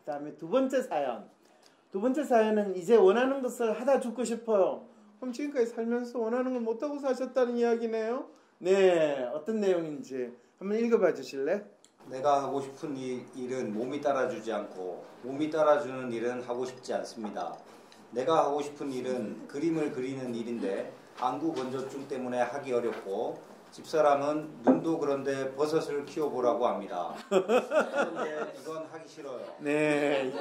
다음에 두 번째 사연. 두 번째 사연은 이제 원하는 것을 하다 죽고 싶어요. 그럼 지금까지 살면서 원하는 걸 못하고 사셨다는 이야기네요. 네, 어떤 내용인지 한번 읽어봐 주실래? 내가 하고 싶은 일은 몸이 따라주지 않고 몸이 따라주는 일은 하고 싶지 않습니다. 내가 하고 싶은 일은 그림을 그리는 일인데 안구 건조증 때문에 하기 어렵고 집사람은 눈도 그런데 버섯을 키워보라고 합니다. 그런데 이건 하기 싫어요. 네.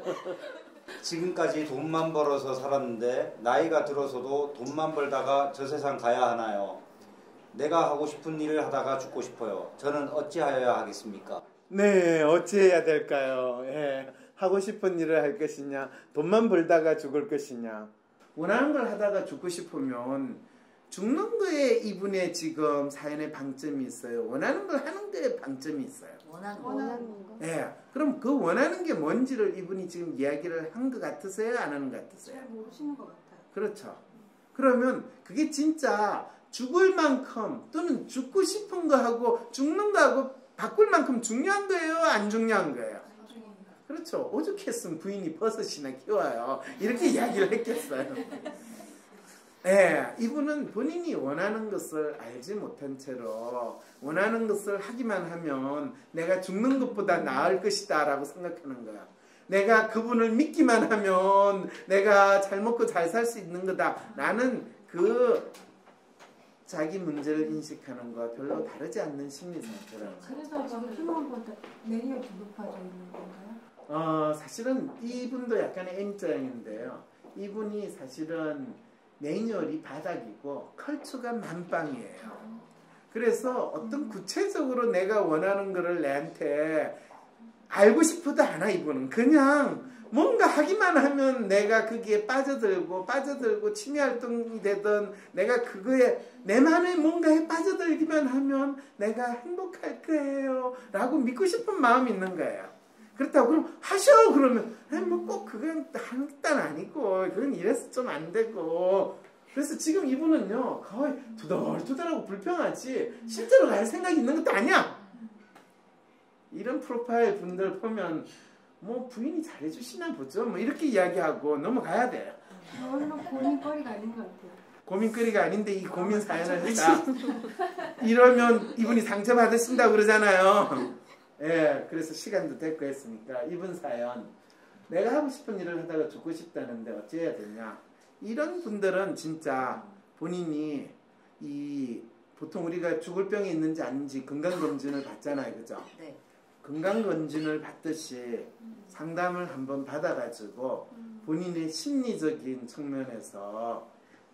지금까지 돈만 벌어서 살았는데 나이가 들어서도 돈만 벌다가 저 세상 가야 하나요? 내가 하고 싶은 일을 하다가 죽고 싶어요. 저는 어찌하여야 하겠습니까? 네, 어찌해야 될까요? 예, 하고 싶은 일을 할 것이냐, 돈만 벌다가 죽을 것이냐. 원하는 걸 하다가 죽고 싶으면 죽는 거에 이분의 지금 사연의 방점이 있어요. 원하는 걸 하는 거에 방점이 있어요. 원하는 거. 예, 그럼 그 원하는 게 뭔지를 이분이 지금 이야기를 한 것 같으세요? 안 하는 것 같으세요? 잘 모르시는 것 같아요. 그렇죠. 그러면 그게 진짜 죽을 만큼 또는 죽고 싶은 거하고 죽는 거하고 바꿀 만큼 중요한 거예요? 안 중요한 거예요? 그렇죠. 오죽했으면 부인이 버섯이나 키워요. 이렇게 이야기를 했겠어요. 네, 이분은 본인이 원하는 것을 알지 못한 채로 원하는 것을 하기만 하면 내가 죽는 것보다 나을 것이다 라고 생각하는 거야. 내가 그분을 믿기만 하면 내가 잘 먹고 잘 살 수 있는 거다 라는 그 자기 문제를 인식하는 거와 별로 다르지 않는 심리 상태라는 거예요. 그래서 지금 희망보다 내려 두급화져 있는 건가요? 사실은 이분도 약간의 N자형인데요. 이분이 사실은 매뉴얼이 바닥이고 컬처가 만빵이에요. 그래서 어떤 구체적으로 내가 원하는 거를 내한테 알고 싶어도 않아. 이분은 그냥 뭔가 하기만 하면 내가 거기에 빠져들고 취미활동이 되든 내가 그거에 내만의 뭔가에 빠져들기만 하면 내가 행복할 거예요 라고 믿고 싶은 마음이 있는 거예요. 그렇다고 그럼 하셔 그러면 뭐 꼭 그건 하는 건 아니고 그건 이래서 좀 안 되고. 그래서 지금 이분은요 거의 투덜투덜하고 불평하지 실제로 갈 생각이 있는 것도 아니야. 이런 프로파일 분들 보면 뭐 부인이 잘해주시나 보죠 뭐 이렇게 이야기하고 넘어가야 돼요. 별로 고민거리가 아닌 것 같아요. 고민거리가 아닌데 이 고민 사연을 했다. 이러면 이분이 상처받으신다고 그러잖아요. 예, 그래서 시간도 됐고 했으니까 이분 사연 내가 하고 싶은 일을 하다가 죽고 싶다는데 어찌해야 되냐. 이런 분들은 진짜 본인이 보통 우리가 죽을 병이 있는지 아닌지 건강검진을 받잖아요. 그죠? 네. 건강검진을 받듯이 상담을 한번 받아가지고 본인의 심리적인 측면에서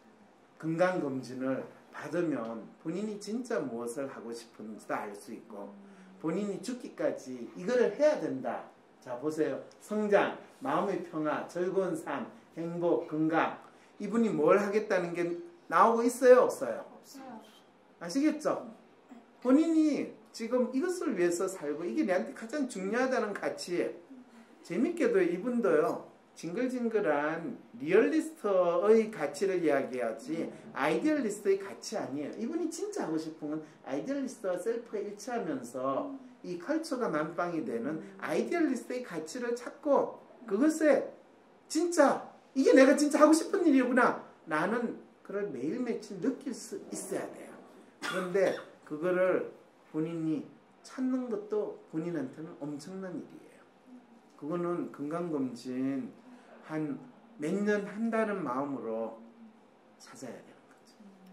건강검진을 받으면 본인이 진짜 무엇을 하고 싶은지도 알 수 있고 본인이 죽기까지 이거를 해야 된다. 자 보세요. 성장, 마음의 평화, 즐거운 삶, 행복, 건강. 이분이 뭘 하겠다는 게 나오고 있어요? 없어요? 없어요. 아시겠죠? 본인이 지금 이것을 위해서 살고 이게 내한테 가장 중요하다는 가치. 재밌게도 이분도요. 징글징글한 리얼리스트의 가치를 이야기하지 아이디얼리스트의 가치 아니에요. 이분이 진짜 하고 싶은 건 아이디얼리스트와 셀프가 일치하면서 이 컬처가 만빵이 되는 아이디얼리스트의 가치를 찾고 그것에 진짜 이게 내가 진짜 하고 싶은 일이구나 나는 그걸 매일매일 느낄 수 있어야 돼요. 그런데 그거를 본인이 찾는 것도 본인한테는 엄청난 일이에요. 그거는 건강검진 한 몇 년 한다는 마음으로 찾아야 되는 거죠.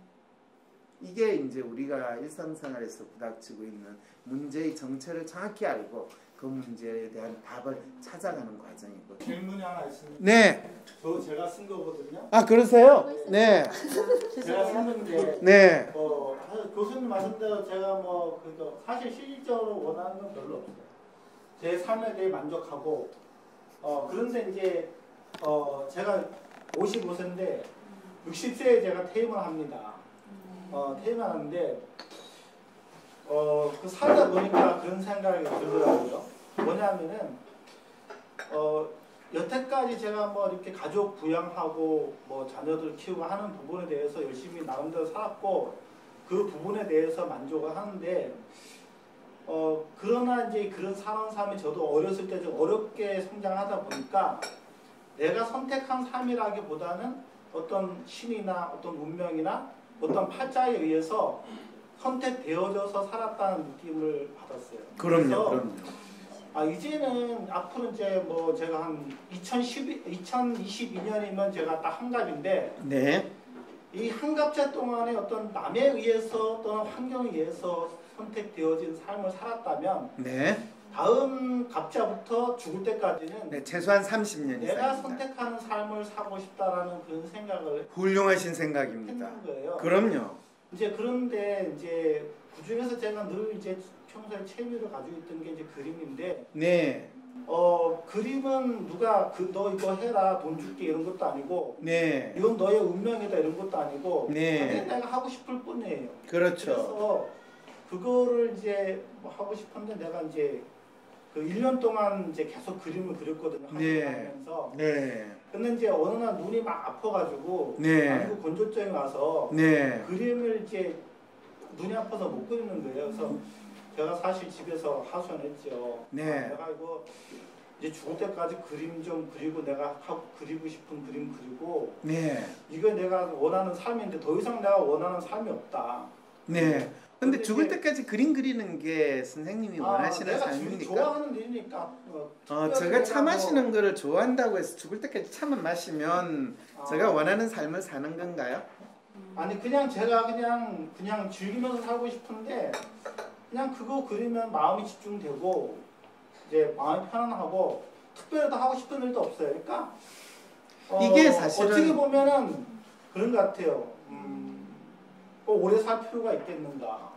이게 이제 우리가 일상생활에서 부닥치고 있는 문제의 정체를 정확히 알고 그 문제에 대한 답을 찾아가는 과정이고. 질문이 하나 있습니다. 네. 제가 쓴 거거든요. 아 그러세요? 네. 제가 쓴 건데 네. 교수님 말씀대로 제가 그러니까 사실 실질적으로 원하는 건 별로 없어요. 제 삶에 대해 만족하고 그런데 이제 제가 55세인데 60세에 제가 퇴임을 합니다. 퇴임하는데 그 살다 보니까 그런 생각이 들더라고요. 뭐냐면은 여태까지 제가 이렇게 가족 부양하고 자녀들 키우고 하는 부분에 대해서 열심히 나름대로 살았고 그 부분에 대해서 만족을 하는데 그러나 이제 그런 삶이 저도 어렸을 때 좀 어렵게 성장하다 보니까 내가 선택한 삶이라기보다는 어떤 신이나 어떤 운명이나 어떤 팔자에 의해서 선택되어져서 살았다는 느낌을 받았어요. 그럼요. 이제는 앞으로 이제 뭐 제가 한 2022년이면 제가 딱 한갑인데 네. 이 한갑자 동안에 어떤 남에 의해서 또는 환경에 의해서 선택되어진 삶을 살았다면 네. 다음 갑자부터 죽을 때까지는 네, 최소한 30년 내가 이상입니다. 선택하는 삶을 사고 싶다라는 그런 생각을 훌륭하신 생각입니다. 했는 거예요. 그럼요. 이제 그런데 이제 그 중에서 제가 늘 이제 평소에 취미를 가지고 있던 게 이제 그림인데, 네. 그림은 누가 너 이거 해라 돈 줄게 이런 것도 아니고, 네. 이건 너의 운명이다 이런 것도 아니고, 네. 그냥 내가 하고 싶을 뿐이에요. 그렇죠. 그래서 그거를 이제 뭐 하고 싶은데 내가 이제 그 1년 동안 이제 계속 그림을 그렸거든요. 네. 하면서. 네. 근데 이제 어느 날 눈이 막 아파가지고 네. 안구 건조증이 와서 네. 그림을 이제 눈이 아파서 못 그리는 거예요. 그래서 제가 사실 집에서 하소연했죠. 네. 내가 이거 이제 죽을 때까지 그림 좀 그리고 내가 그리고 싶은 그림 그리고 네. 이거 내가 원하는 삶인데 더 이상 내가 원하는 삶이 없다. 네. 근데 죽을 이제 때까지 그림 그리는 게 선생님이 원하시는 내가 삶입니까? 좋아하는 일이니까. 제가 차 마시는 거를 좋아한다고 해서 죽을 때까지 차만 마시면 제가 원하는 삶을 사는 건가요? 아니 그냥 제가 그냥 즐기면서 살고 싶은데 그냥 그거 그리면 마음이 집중되고 이제 마음이 편안하고 특별히 더 하고 싶은 일도 없어요. 그러니까 이게 사실은 어떻게 보면은 그런 것 같아요. 꼭 오래 살 필요가 있겠는가.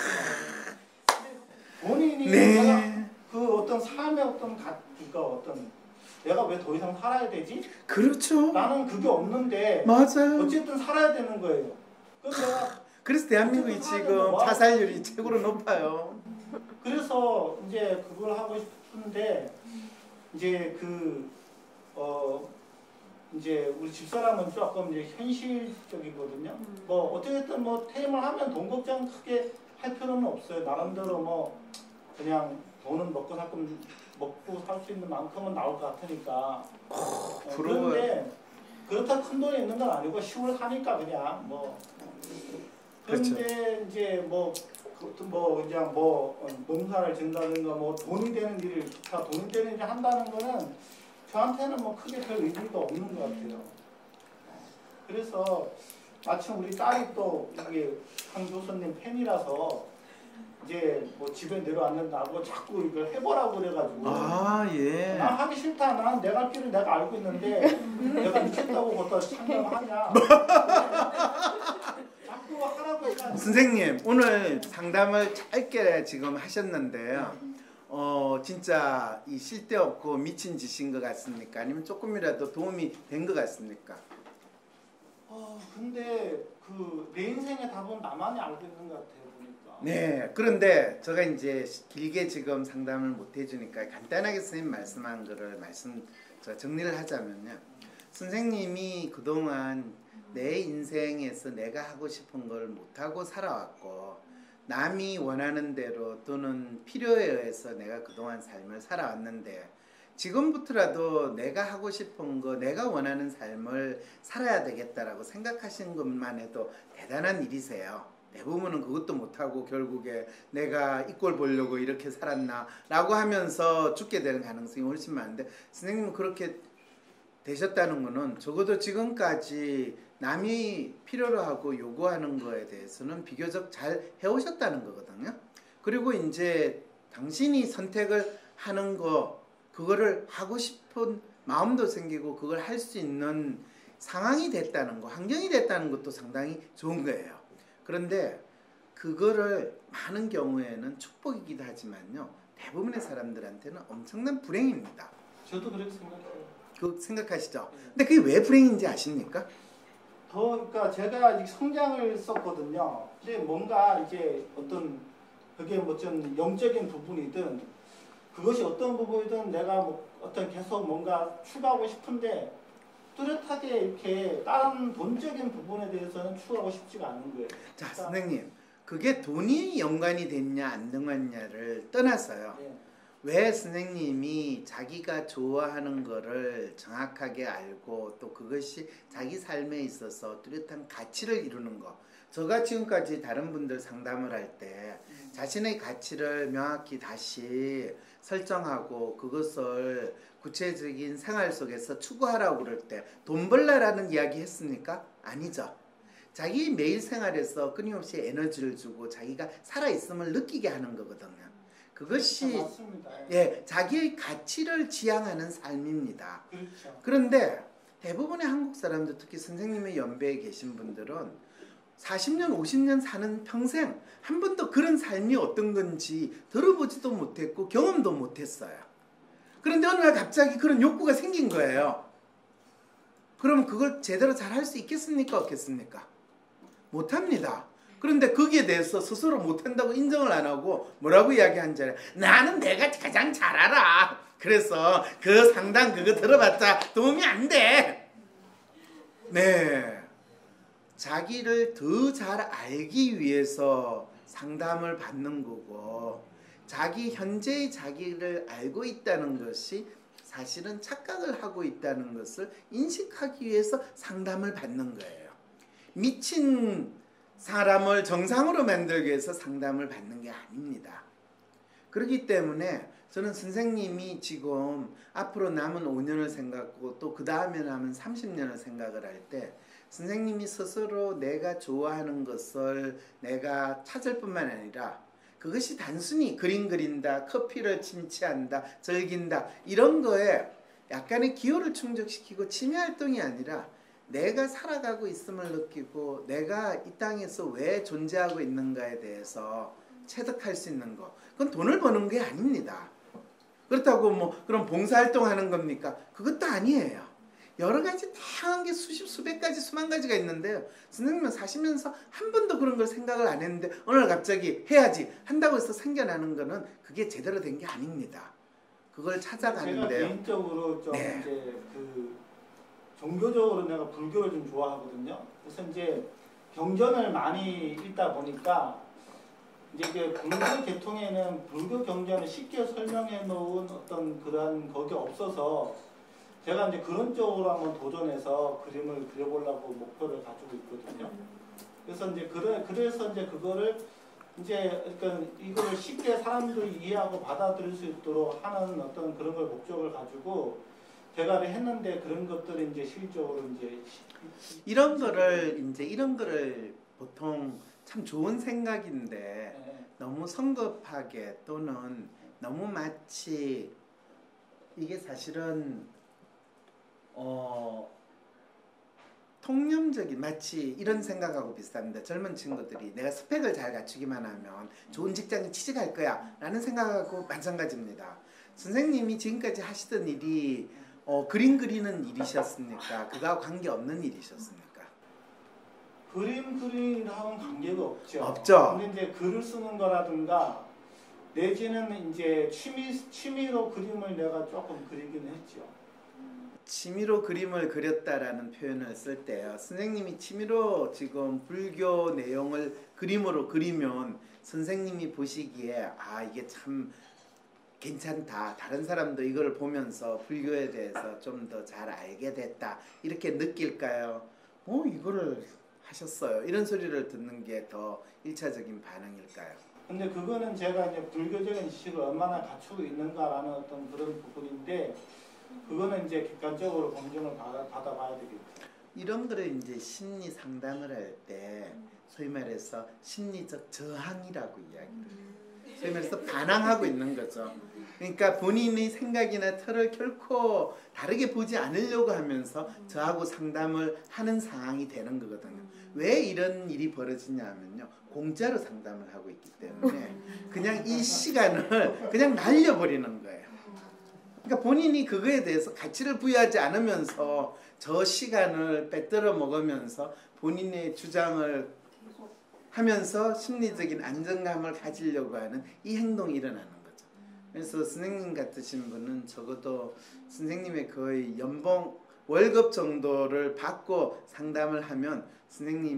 본인이 네. 그 어떤 삶의 그러니까 내가 왜 더 이상 살아야 되지? 그렇죠. 나는 그게 없는데 맞아요. 어쨌든 살아야 되는 거예요. 그래서 대한민국이 지금 자살률이 최고로 높아요. 그래서 이제 그걸 하고 싶은데 이제 이제 우리 집사람은 조금 이제 현실적이거든요. 뭐 어떻게든 뭐 퇴임을 하면 돈 걱정 크게 할 필요는 없어요. 나름대로 뭐 그냥 돈은 먹고 살 수 있는 만큼은 나올 것 같으니까. 그런데 그렇다 큰 돈이 있는 건 아니고 시골 사니까 그냥 뭐. 그런데 그렇죠. 이제 그냥 농사를 짓는다든가 뭐 돈이 되는 일을 기타 돈이 되는 일을 한다는 거는 저한테는 뭐 크게 별 의미가 없는 것 같아요. 그래서 마침 우리 딸이 또 이게 강 교수님 팬이라서 이제 뭐 집에 내려왔는다고 자꾸 이걸 해보라고 그래가지고 예. 난 하기 싫다. 난 내 갈 길을 내가 알고 있는데 내가 미쳤다고 거기다 참여하냐. 자꾸 하라고 해가지고. 선생님 오늘 상담을 짧게 지금 하셨는데요. 진짜 이 쓸데없고 미친 짓인 것 같습니까? 아니면 조금이라도 도움이 된 것 같습니까? 근데 내 인생의 답은 나만이 알고 있는 것 같아요, 보니까. 네. 그런데 제가 이제 길게 지금 상담을 못 해주니까 간단하게 선생님 말씀한 거를 제가 정리를 하자면요. 선생님이 그동안 내 인생에서 내가 하고 싶은 걸 못하고 살아왔고 남이 원하는 대로 또는 필요에 의해서 내가 그동안 삶을 살아왔는데 지금부터라도 내가 하고 싶은 거 내가 원하는 삶을 살아야 되겠다라고 생각하시는 것만 해도 대단한 일이세요. 대부분은 그것도 못하고 결국에 내가 이 꼴 보려고 이렇게 살았나 라고 하면서 죽게 되는 가능성이 훨씬 많은데 선생님은 그렇게 되셨다는 거는 적어도 지금까지 남이 필요로 하고 요구하는 거에 대해서는 비교적 잘 해오셨다는 거거든요. 그리고 이제 당신이 선택을 하는 거 그거를 하고 싶은 마음도 생기고 그걸 할 수 있는 상황이 됐다는 거, 환경이 됐다는 것도 상당히 좋은 거예요. 그런데 그거를 많은 경우에는 축복이기도 하지만요. 대부분의 사람들한테는 엄청난 불행입니다. 저도 그렇게 생각해요. 그거 생각하시죠? 근데 그게 왜 불행인지 아십니까? 그러니까 제가 성장을 썼거든요. 근데 뭔가 이제 그게 좀 영적인 부분이든 그것이 어떤 부분이든 내가 어떤 계속 뭔가 추구하고 싶은데 뚜렷하게 이렇게 다른 돈적인 부분에 대해서는 추구하고 싶지가 않은 거예요. 자, 그러니까 선생님. 그게 돈이 연관이 됐냐 안 됐냐를 떠나서요. 예. 왜 선생님이 자기가 좋아하는 거를 정확하게 알고 또 그것이 자기 삶에 있어서 뚜렷한 가치를 이루는 거. 제가 지금까지 다른 분들 상담을 할 때 자신의 가치를 명확히 다시 설정하고 그것을 구체적인 생활 속에서 추구하라고 그럴 때 돈 벌라라는 이야기 했습니까? 아니죠. 자기 매일 생활에서 끊임없이 에너지를 주고 자기가 살아있음을 느끼게 하는 거거든요. 그것이 맞습니다. 예, 자기의 가치를 지향하는 삶입니다. 그렇죠. 그런데 대부분의 한국 사람들, 특히 선생님의 연배에 계신 분들은 40년, 50년 사는 평생 한 번도 그런 삶이 어떤 건지 들어보지도 못했고 경험도 못했어요. 그런데 어느 날 갑자기 그런 욕구가 생긴 거예요. 그럼 그걸 제대로 잘 할 수 있겠습니까? 없겠습니까? 못합니다. 그런데 거기에 대해서 스스로 못한다고 인정을 안 하고 뭐라고 이야기한지 알아요? 나는 내가 가장 잘 알아. 그래서 그 상담 그거 들어봤자 도움이 안 돼. 네, 자기를 더 잘 알기 위해서 상담을 받는 거고 자기 현재의 자기를 알고 있다는 것이 사실은 착각을 하고 있다는 것을 인식하기 위해서 상담을 받는 거예요. 미친 사람을 정상으로 만들기 위해서 상담을 받는 게 아닙니다. 그렇기 때문에 저는 선생님이 지금 앞으로 남은 5년을 생각하고 또 그 다음에 남은 30년을 생각을 할 때 선생님이 스스로 내가 좋아하는 것을 내가 찾을 뿐만 아니라 그것이 단순히 그림 그린다, 커피를 침치한다, 즐긴다 이런 거에 약간의 기호를 충족시키고 취미활동이 아니라 내가 살아가고 있음을 느끼고 내가 이 땅에서 왜 존재하고 있는가에 대해서 체득할 수 있는 거. 그건 돈을 버는 게 아닙니다. 그렇다고 뭐 그럼 봉사활동하는 겁니까? 그것도 아니에요. 여러 가지 다양한 게 수십 수백 가지 수만 가지가 있는데요. 선생님은 사시면서 한 번도 그런 걸 생각을 안 했는데 어느 날 갑자기 해야지 한다고 해서 생겨나는 거는 그게 제대로 된 게 아닙니다. 그걸 찾아가는데요. 제가 개인적으로 좀 네. 이제 그 종교적으로 내가 불교를 좀 좋아하거든요. 그래서 이제 경전을 많이 읽다 보니까 이제 불교 계통에는 불교 경전을 쉽게 설명해 놓은 어떤 그런 것이 없어서 제가 이제 그런 쪽으로 한번 도전해서 그림을 그려보려고 목표를 가지고 있거든요. 그래서 이제 그래서 이제 그거를 이제 그러니까 이거를 쉽게 사람들이 이해하고 받아들일 수 있도록 하는 어떤 그런 걸 목적을 가지고 제가 했는데 그런 것들이 이제 실질적으로 이제 이런 거를 보통 참 좋은 생각인데 네. 너무 성급하게 또는 너무 마치 이게 사실은 통념적인 마치 이런 생각하고 비슷합니다. 젊은 친구들이 내가 스펙을 잘 갖추기만 하면 좋은 직장에 취직할 거야 라는 생각하고 마찬가지입니다. 선생님이 지금까지 하시던 일이 그림 그리는 일이셨습니까? 그거하고 관계없는 일이셨습니까? 그림 그리랑은 관계가 없죠. 없죠. 근데 이제 글을 쓰는 거라든가 내지는 이제 취미로 그림을 내가 조금 그리긴 했죠. 취미로 그림을 그렸다라는 표현을 쓸 때요. 선생님이 취미로 지금 불교 내용을 그림으로 그리면 선생님이 보시기에 아 이게 참 괜찮다. 다른 사람도 이걸 보면서 불교에 대해서 좀 더 잘 알게 됐다. 이렇게 느낄까요? 이거를 하셨어요. 이런 소리를 듣는 게 더 1차적인 반응일까요? 근데 그거는 제가 이제 불교적인 지식을 얼마나 갖추고 있는가라는 어떤 그런 부분인데 그거는 이제 객관적으로 검증을 받아봐야 되겠죠. 이런 거를 이제 심리 상담을 할 때 소위 말해서 심리적 저항이라고 이야기를 해요. 소위 말해서 반항하고 있는 거죠. 그러니까 본인의 생각이나 틀을 결코 다르게 보지 않으려고 하면서 저하고 상담을 하는 상황이 되는 거거든요. 왜 이런 일이 벌어지냐면요. 공짜로 상담을 하고 있기 때문에 그냥 이 시간을 그냥 날려버리는 거예요. 그러니까 본인이 그거에 대해서 가치를 부여하지 않으면서 저 시간을 빼들어 먹으면서 본인의 주장을 하면서 심리적인 안정감을 가지려고 하는 이 행동이 일어나는 거죠. 그래서 선생님 같으신 분은 적어도 선생님의 거의 연봉 월급 정도를 받고 상담을 하면 선생님이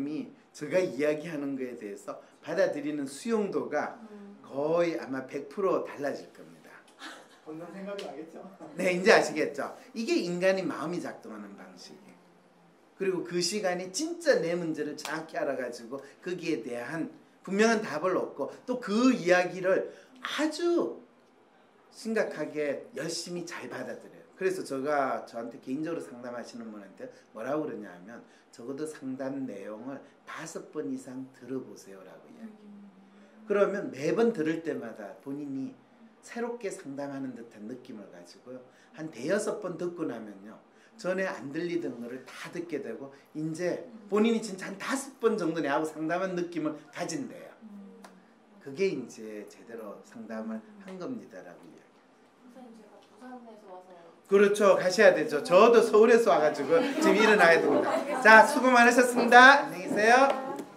제가 이야기하는 거에 대해서 받아들이는 수용도가 거의 아마 100% 달라질 겁니다. 본능 생각이 나겠죠. 네, 이제 아시겠죠? 이게 인간이 마음이 작동하는 방식이에요. 그리고 그 시간이 진짜 내 문제를 정확히 알아가지고 거기에 대한 분명한 답을 얻고 또 그 이야기를 아주 심각하게 열심히 잘 받아들여요. 그래서 제가 저한테 개인적으로 상담하시는 분한테 뭐라고 그러냐 하면 적어도 상담 내용을 5번 이상 들어보세요라고 이야기해요. 그러면 매번 들을 때마다 본인이 새롭게 상담하는 듯한 느낌을 가지고요. 한 5-6번 듣고 나면요. 전에 안 들리던 거를 다 듣게 되고 이제 본인이 진짜 한 5번 정도 내하고 상담한 느낌을 가진대요. 그게 이제 제대로 상담을 한 겁니다라고 이야기해요. 선생님 제가 부산에서 와서 그렇죠. 가셔야 되죠. 저도 서울에서 와가지고 지금 일어나야 됩니다. 자, 수고 많으셨습니다. 안녕히 계세요.